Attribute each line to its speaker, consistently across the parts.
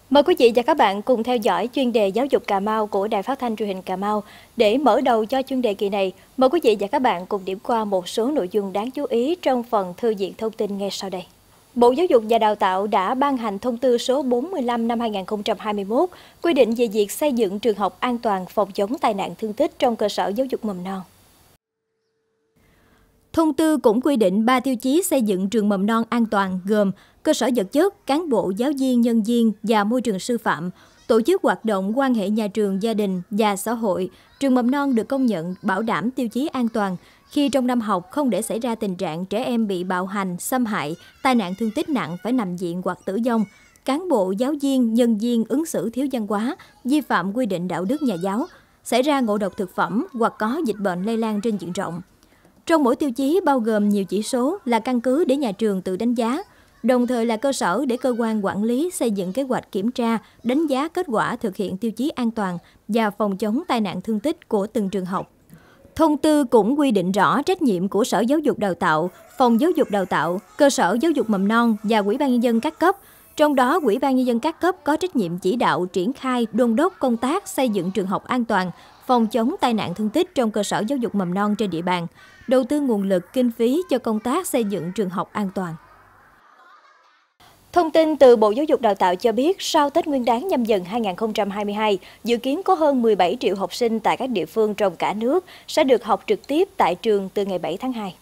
Speaker 1: Mời quý vị và các bạn cùng theo dõi chuyên đề Giáo dục Cà Mau của Đài Phát thanh Truyền hình Cà Mau. Để mở đầu cho chuyên đề kỳ này, mời quý vị và các bạn cùng điểm qua một số nội dung đáng chú ý trong phần thư viện thông tin ngay sau đây. Bộ Giáo dục và Đào tạo đã ban hành thông tư số 45 năm 2021 quy định về việc xây dựng trường học an toàn phòng chống tai nạn thương tích trong cơ sở giáo dục mầm non. Thông tư cũng quy định 3 tiêu chí xây dựng trường mầm non an toàn gồm cơ sở vật chất, cán bộ, giáo viên, nhân viên và môi trường sư phạm, tổ chức hoạt động quan hệ nhà trường, gia đình và xã hội. Trường mầm non được công nhận bảo đảm tiêu chí an toàn khi trong năm học không để xảy ra tình trạng trẻ em bị bạo hành, xâm hại, tai nạn thương tích nặng phải nằm viện hoặc tử vong. Cán bộ, giáo viên, nhân viên ứng xử thiếu văn hóa, vi phạm quy định đạo đức nhà giáo, xảy ra ngộ độc thực phẩm hoặc có dịch bệnh lây lan trên diện rộng. Trong mỗi tiêu chí bao gồm nhiều chỉ số là căn cứ để nhà trường tự đánh giá, đồng thời là cơ sở để cơ quan quản lý xây dựng kế hoạch kiểm tra, đánh giá kết quả thực hiện tiêu chí an toàn và phòng chống tai nạn thương tích của từng trường học. Thông tư cũng quy định rõ trách nhiệm của Sở Giáo dục Đào tạo, Phòng Giáo dục Đào tạo, Cơ sở Giáo dục mầm non và Ủy ban Nhân dân các cấp. Trong đó, Ủy ban Nhân dân các cấp có trách nhiệm chỉ đạo, triển khai, đôn đốc công tác xây dựng trường học an toàn, phòng chống tai nạn thương tích trong cơ sở giáo dục mầm non trên địa bàn, đầu tư nguồn lực, kinh phí cho công tác xây dựng trường học an toàn. Thông tin từ Bộ Giáo dục Đào tạo cho biết, sau Tết Nguyên đán Nhâm Dần 2022, dự kiến có hơn 17 triệu học sinh tại các địa phương trong cả nước sẽ được học trực tiếp tại trường từ ngày 7 tháng 2.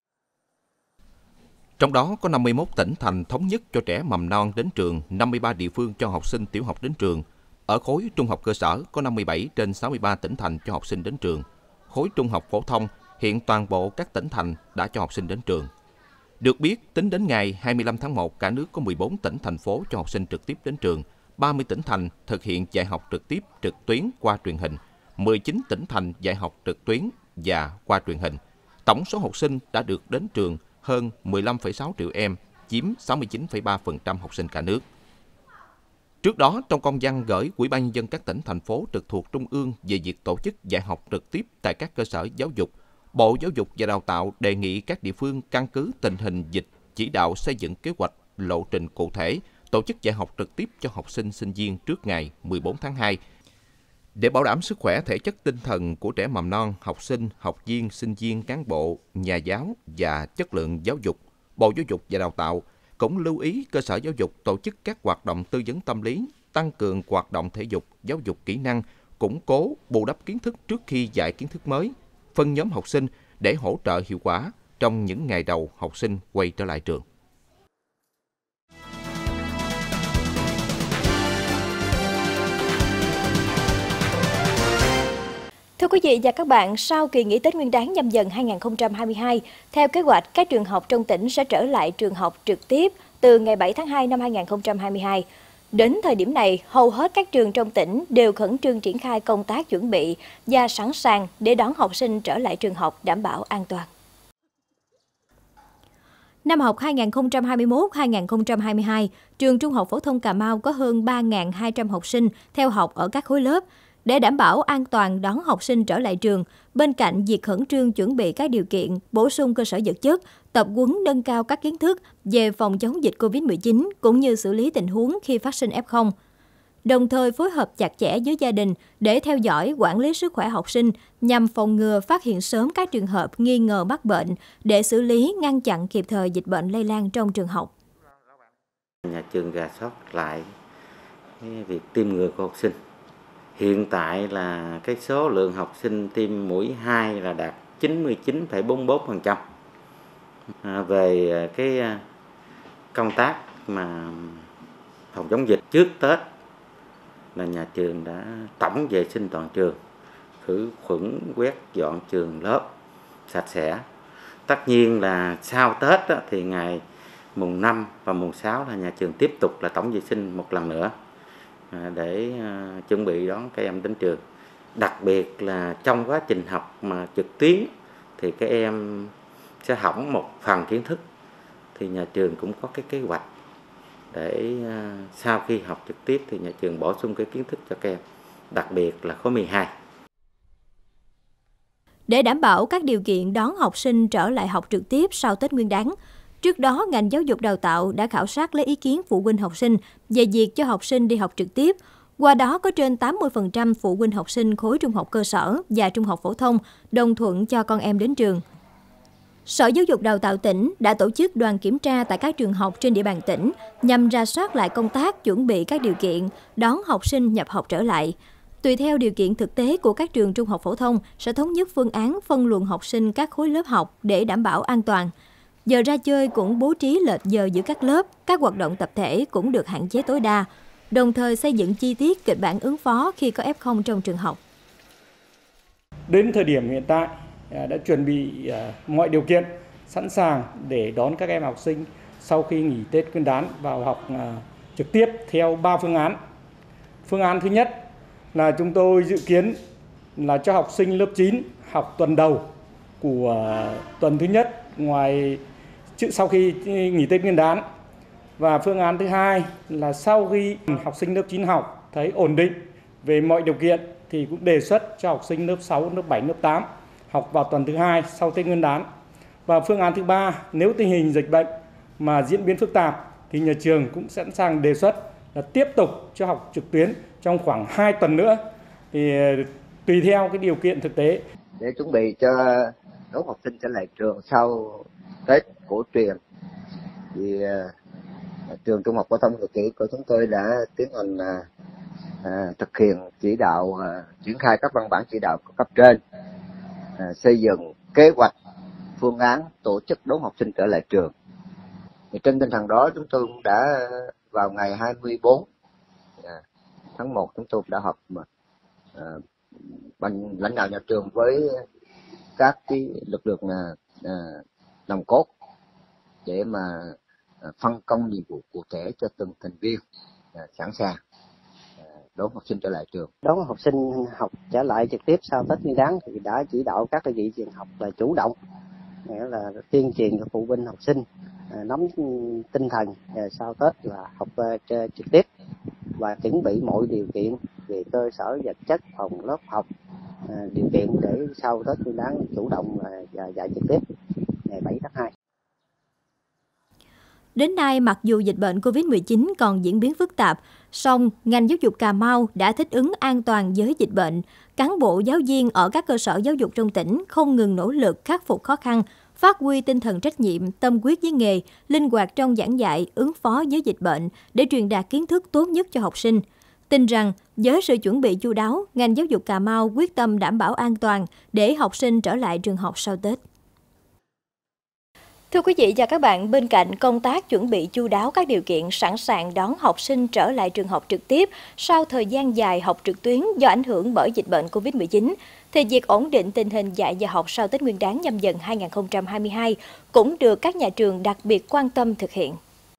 Speaker 2: Trong đó có 51 tỉnh thành thống nhất cho trẻ mầm non đến trường, 53 địa phương cho học sinh tiểu học đến trường. Ở khối trung học cơ sở có 57 trên 63 tỉnh thành cho học sinh đến trường. Khối trung học phổ thông, hiện toàn bộ các tỉnh thành đã cho học sinh đến trường. Được biết, tính đến ngày 25 tháng 1, cả nước có 14 tỉnh, thành phố cho học sinh trực tiếp đến trường, 30 tỉnh thành thực hiện dạy học trực tiếp, trực tuyến qua truyền hình, 19 tỉnh thành dạy học trực tuyến và qua truyền hình. Tổng số học sinh đã được đến trường hơn 15,6 triệu em, chiếm 69,3% học sinh cả nước. Trước đó, trong công văn gửi Ủy ban Nhân dân các tỉnh, thành phố trực thuộc Trung ương về việc tổ chức dạy học trực tiếp tại các cơ sở giáo dục, Bộ Giáo dục và Đào tạo đề nghị các địa phương căn cứ tình hình dịch chỉ đạo xây dựng kế hoạch, lộ trình cụ thể, tổ chức dạy học trực tiếp cho học sinh, sinh viên trước ngày 14 tháng 2. Để bảo đảm sức khỏe thể chất tinh thần của trẻ mầm non, học sinh, học viên, sinh viên, cán bộ, nhà giáo và chất lượng giáo dục, Bộ Giáo dục và Đào tạo cũng lưu ý cơ sở giáo dục tổ chức các hoạt động tư vấn tâm lý, tăng cường hoạt động thể dục, giáo dục kỹ năng, củng cố, bù đắp kiến thức trước khi dạy kiến thức mới, phân nhóm học sinh để hỗ trợ hiệu quả trong những ngày đầu học sinh quay trở lại trường.
Speaker 1: Thưa quý vị và các bạn, sau kỳ nghỉ Tết Nguyên đán Nhâm Dần 2022, theo kế hoạch, các trường học trong tỉnh sẽ trở lại trường học trực tiếp từ ngày 7 tháng 2 năm 2022. Đến thời điểm này, hầu hết các trường trong tỉnh đều khẩn trương triển khai công tác chuẩn bị và sẵn sàng để đón học sinh trở lại trường học đảm bảo an toàn. Năm học 2021-2022, trường Trung học phổ thông Cà Mau có hơn 3.200 học sinh theo học ở các khối lớp. Để đảm bảo an toàn đón học sinh trở lại trường, bên cạnh việc khẩn trương chuẩn bị các điều kiện, bổ sung cơ sở vật chất, tập huấn nâng cao các kiến thức về phòng chống dịch COVID-19 cũng như xử lý tình huống khi phát sinh F0. Đồng thời phối hợp chặt chẽ với gia đình để theo dõi, quản lý sức khỏe học sinh nhằm phòng ngừa, phát hiện sớm các trường hợp nghi ngờ mắc bệnh để xử lý, ngăn chặn kịp thời dịch bệnh lây lan trong trường học.
Speaker 3: Nhà trường rà soát lại việc tiêm ngừa của học sinh. Hiện tại là cái số lượng học sinh tiêm mũi 2 là đạt 99,44%. Về cái công tác mà phòng chống dịch trước Tết là nhà trường đã tổng vệ sinh toàn trường, khử khuẩn, quét dọn trường lớp sạch sẽ. Tất nhiên là sau Tết thì ngày mùng 5 và mùng 6 là nhà trường tiếp tục là tổng vệ sinh một lần nữa để chuẩn bị đón các em đến trường. Đặc biệt là trong quá trình học mà trực tuyến thì các em sẽ hỏng một phần kiến thức, thì nhà trường cũng có cái kế hoạch để sau khi học trực tiếp thì nhà trường bổ sung cái kiến thức cho các em, đặc biệt là khối 12.
Speaker 1: Để đảm bảo các điều kiện đón học sinh trở lại học trực tiếp sau Tết Nguyên đán, Trước đó, ngành giáo dục đào tạo đã khảo sát lấy ý kiến phụ huynh học sinh về việc cho học sinh đi học trực tiếp. Qua đó, có trên 80% phụ huynh học sinh khối trung học cơ sở và trung học phổ thông đồng thuận cho con em đến trường. Sở Giáo dục Đào tạo tỉnh đã tổ chức đoàn kiểm tra tại các trường học trên địa bàn tỉnh nhằm rà soát lại công tác chuẩn bị các điều kiện đón học sinh nhập học trở lại. Tùy theo điều kiện thực tế của các trường trung học phổ thông sẽ thống nhất phương án phân luồng học sinh các khối lớp học để đảm bảo an toàn. Giờ ra chơi cũng bố trí lệch giờ giữa các lớp, các hoạt động tập thể cũng được hạn chế tối đa, đồng thời xây dựng chi tiết kịch bản ứng phó khi có F0 trong trường học.
Speaker 4: Đến thời điểm hiện tại đã chuẩn bị mọi điều kiện sẵn sàng để đón các em học sinh sau khi nghỉ Tết Nguyên đán vào học trực tiếp theo 3 phương án. Phương án thứ nhất là chúng tôi dự kiến là cho học sinh lớp 9 học tuần đầu của tuần thứ nhất sau khi nghỉ Tết Nguyên đán. Và phương án thứ hai là sau khi học sinh lớp 9 học thấy ổn định về mọi điều kiện thì cũng đề xuất cho học sinh lớp 6, lớp 7, lớp 8 học vào tuần thứ hai sau Tết Nguyên đán. Và phương án thứ ba, nếu tình hình dịch bệnh mà diễn biến phức tạp thì nhà trường cũng sẵn sàng đề xuất là tiếp tục cho học trực tuyến trong khoảng 2 tuần nữa, thì tùy theo cái điều kiện thực tế.
Speaker 5: Để chuẩn bị cho đón học sinh trở lại trường sau Tết cổ truyền thì trường Trung học phổ thông Lộc Kỷ của chúng tôi đã tiến hành thực hiện chỉ đạo triển khai các văn bản chỉ đạo của cấp trên, xây dựng kế hoạch phương án tổ chức đón học sinh trở lại trường. Thì trên tinh thần đó chúng tôi cũng đã vào ngày 24 tháng 1 chúng tôi đã họp ban lãnh đạo nhà trường với các cái lực lượng nòng cốt để mà phân công nhiệm vụ cụ thể cho từng thành viên sẵn sàng đón học sinh trở lại trường.
Speaker 6: Đón học sinh học trở lại trực tiếp sau Tết Nguyên đán thì đã chỉ đạo các đơn vị trường học là chủ động, nghĩa là tuyên truyền cho phụ huynh học sinh nắm tinh thần sau Tết là học trực tiếp và chuẩn bị mọi điều kiện về cơ sở vật chất, phòng lớp học, điều kiện để sau Tết Nguyên đán chủ động là dạy trực tiếp ngày 7 tháng 2.
Speaker 1: Đến nay, mặc dù dịch bệnh COVID-19 còn diễn biến phức tạp, song ngành giáo dục Cà Mau đã thích ứng an toàn với dịch bệnh. Cán bộ giáo viên ở các cơ sở giáo dục trong tỉnh không ngừng nỗ lực khắc phục khó khăn, phát huy tinh thần trách nhiệm, tâm huyết với nghề, linh hoạt trong giảng dạy, ứng phó với dịch bệnh để truyền đạt kiến thức tốt nhất cho học sinh. Tin rằng, với sự chuẩn bị chu đáo, ngành giáo dục Cà Mau quyết tâm đảm bảo an toàn để học sinh trở lại trường học sau Tết. Thưa quý vị và các bạn, bên cạnh công tác chuẩn bị chu đáo các điều kiện sẵn sàng đón học sinh trở lại trường học trực tiếp sau thời gian dài học trực tuyến do ảnh hưởng bởi dịch bệnh COVID-19, thì việc ổn định tình hình dạy và học sau Tết Nguyên đán Nhâm Dần 2022 cũng được các nhà trường đặc biệt quan tâm thực hiện.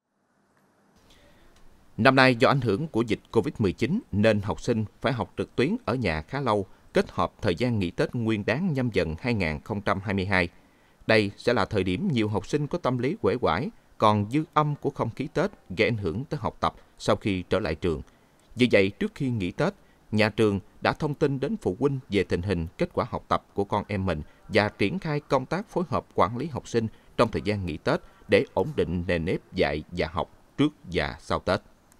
Speaker 2: Năm nay do ảnh hưởng của dịch COVID-19 nên học sinh phải học trực tuyến ở nhà khá lâu, kết hợp thời gian nghỉ Tết Nguyên đán Nhâm Dần 2022. Đây sẽ là thời điểm nhiều học sinh có tâm lý uể oải, còn dư âm của không khí Tết gây ảnh hưởng tới học tập sau khi trở lại trường. Vì vậy, trước khi nghỉ Tết, nhà trường đã thông tin đến phụ huynh về tình hình kết quả học tập của con em mình và triển khai công tác phối hợp quản lý học sinh trong thời gian nghỉ Tết để ổn định nền nếp dạy và học trước và sau Tết.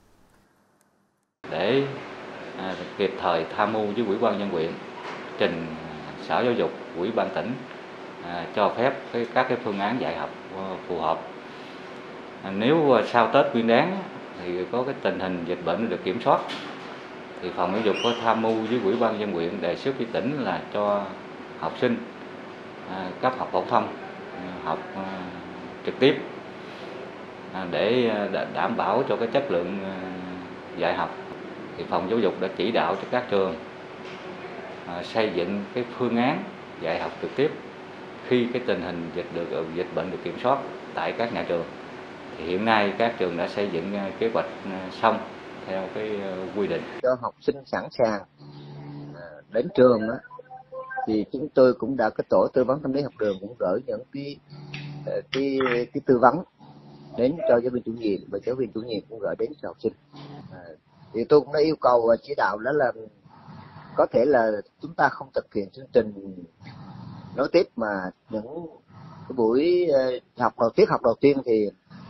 Speaker 7: Để kịp thời tham mưu với Ủy ban nhân huyện, trình Sở Giáo dục, Ủy ban tỉnh cho phép các cái phương án dạy học phù hợp. Nếu sau Tết Nguyên đán thì có cái tình hình dịch bệnh được kiểm soát, thì phòng giáo dục có tham mưu với Ủy ban nhân huyện đề xuất với tỉnh là cho học sinh cấp học phổ thông học trực tiếp để đảm bảo cho cái chất lượng dạy học. Thì phòng giáo dục đã chỉ đạo cho các trường xây dựng cái phương án dạy học trực tiếp khi cái tình hình dịch bệnh được kiểm soát tại các nhà trường. Thì hiện nay các trường đã xây dựng kế hoạch xong theo cái quy định.
Speaker 5: Cho học sinh sẵn sàng đến trường đó, thì chúng tôi cũng đã có tổ tư vấn tâm lý học đường cũng gửi những cái tư vấn đến cho giáo viên chủ nhiệm, và giáo viên chủ nhiệm cũng gửi đến cho học sinh. Thì tôi cũng đã yêu cầu và chỉ đạo đó là có thể là chúng ta không thực hiện chương trình nối tiếp, mà những cái buổi tiết học đầu tiên thì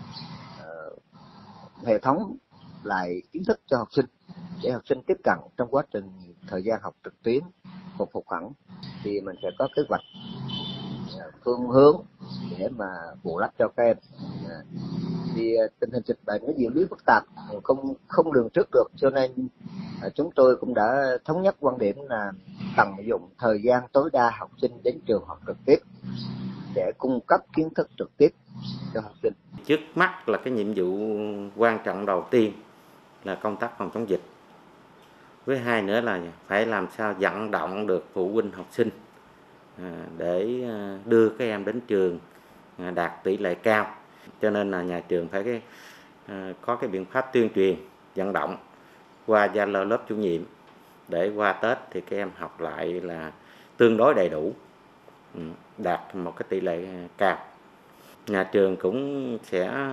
Speaker 5: hệ thống lại kiến thức cho học sinh để học sinh tiếp cận trong quá trình thời gian học trực tuyến phục hẳn, thì mình sẽ có kế hoạch phương hướng để mà bù đắp cho các em. Thì tình hình dịch bệnh nó diễn biến phức tạp, không lường trước được, cho nên chúng tôi cũng đã thống nhất quan điểm là tận dụng thời gian tối đa học sinh đến trường học trực tiếp để cung cấp kiến thức trực tiếp cho học sinh.
Speaker 3: Trước mắt là cái nhiệm vụ quan trọng đầu tiên là công tác phòng chống dịch. Với hai nữa là phải làm sao vận động được phụ huynh học sinh để đưa các em đến trường đạt tỷ lệ cao. Cho nên là nhà trường phải có cái biện pháp tuyên truyền, vận động qua Zalo lớp chủ nhiệm để qua Tết thì các em học lại là tương đối đầy đủ, đạt một cái tỷ lệ cao. Nhà trường cũng sẽ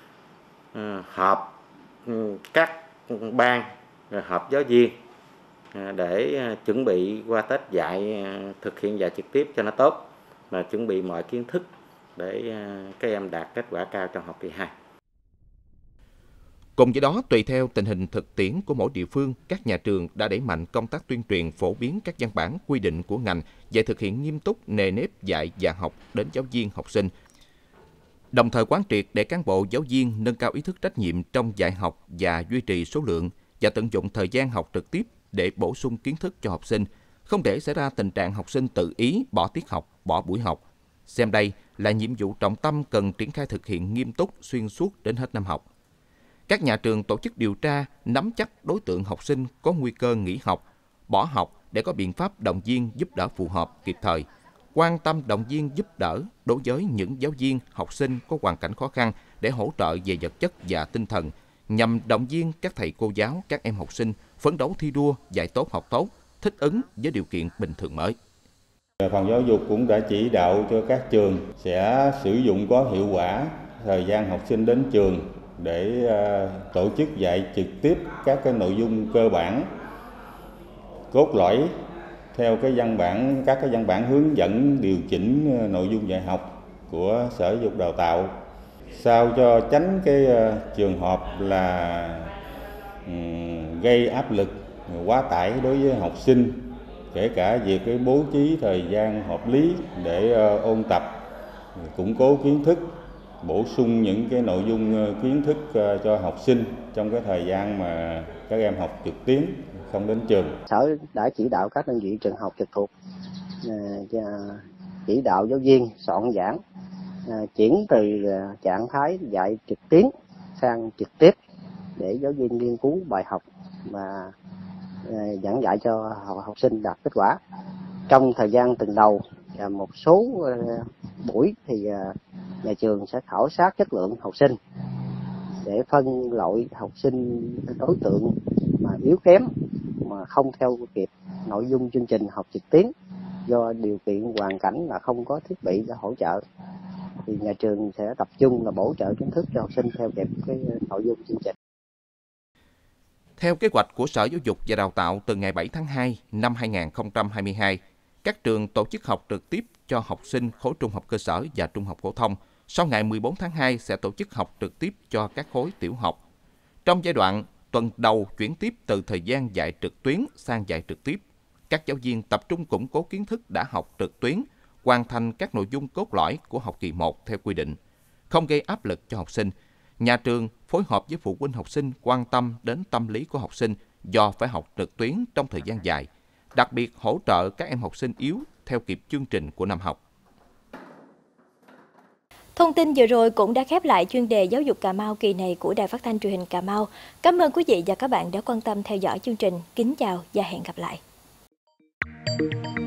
Speaker 3: họp các ban, họp giáo viên để chuẩn bị qua Tết thực hiện dạy trực tiếp cho nó tốt, và chuẩn bị mọi kiến thức để các em đạt kết quả cao trong học kỳ 2.
Speaker 2: Cùng với đó, tùy theo tình hình thực tiễn của mỗi địa phương, các nhà trường đã đẩy mạnh công tác tuyên truyền phổ biến các văn bản quy định của ngành về thực hiện nghiêm túc nề nếp dạy và học đến giáo viên, học sinh. Đồng thời quán triệt để cán bộ giáo viên nâng cao ý thức trách nhiệm trong dạy học và duy trì số lượng và tận dụng thời gian học trực tiếp để bổ sung kiến thức cho học sinh, không để xảy ra tình trạng học sinh tự ý bỏ tiết học, bỏ buổi học. Xem đây là nhiệm vụ trọng tâm cần triển khai thực hiện nghiêm túc xuyên suốt đến hết năm học. Các nhà trường tổ chức điều tra, nắm chắc đối tượng học sinh có nguy cơ nghỉ học, bỏ học để có biện pháp động viên giúp đỡ phù hợp, kịp thời. Quan tâm động viên giúp đỡ đối với những giáo viên, học sinh có hoàn cảnh khó khăn để hỗ trợ về vật chất và tinh thần, nhằm động viên các thầy cô giáo, các em học sinh phấn đấu thi đua, dạy tốt học tốt, thích ứng với điều kiện bình thường mới.
Speaker 8: Phòng giáo dục cũng đã chỉ đạo cho các trường sẽ sử dụng có hiệu quả thời gian học sinh đến trường để tổ chức dạy trực tiếp các cái nội dung cơ bản, cốt lõi theo các cái văn bản hướng dẫn điều chỉnh nội dung dạy học của Sở Giáo dục Đào tạo, sao cho tránh cái trường hợp là gây áp lực quá tải đối với học sinh, kể cả việc cái bố trí thời gian hợp lý để ôn tập, củng cố kiến thức, bổ sung những cái nội dung kiến thức cho học sinh trong cái thời gian mà các em học trực tuyến không đến trường.
Speaker 6: Sở đã chỉ đạo các đơn vị trường học trực thuộc chỉ đạo giáo viên soạn giảng, chuyển từ trạng thái dạy trực tuyến sang trực tiếp để giáo viên nghiên cứu bài học và giảng dạy cho học sinh đạt kết quả. Trong thời gian từng đầu và một số buổi thì nhà trường sẽ khảo sát chất lượng học sinh để phân loại học sinh đối tượng mà yếu kém mà không theo kịp nội dung chương trình học trực tuyến do điều kiện hoàn cảnh là không có thiết bị để hỗ trợ, thì nhà trường sẽ tập trung là bổ trợ kiến thức cho học sinh theo kịp cái nội dung chương trình.
Speaker 2: Theo kế hoạch của Sở Giáo dục và Đào tạo, từ ngày 7 tháng 2 năm 2022, các trường tổ chức học trực tiếp cho học sinh khối trung học cơ sở và trung học phổ thông. Sau ngày 14 tháng 2 sẽ tổ chức học trực tiếp cho các khối tiểu học. Trong giai đoạn tuần đầu chuyển tiếp từ thời gian dạy trực tuyến sang dạy trực tiếp, các giáo viên tập trung củng cố kiến thức đã học trực tuyến, hoàn thành các nội dung cốt lõi của học kỳ 1 theo quy định, không gây áp lực cho học sinh. Nhà trường phối hợp với phụ huynh học sinh quan tâm đến tâm lý của học sinh do phải học trực tuyến trong thời gian dài, đặc biệt hỗ trợ các em học sinh yếu theo kịp chương trình của năm học.
Speaker 1: Thông tin vừa rồi cũng đã khép lại chuyên đề Giáo dục Cà Mau kỳ này của Đài Phát thanh Truyền hình Cà Mau. Cảm ơn quý vị và các bạn đã quan tâm theo dõi chương trình. Kính chào và hẹn gặp lại.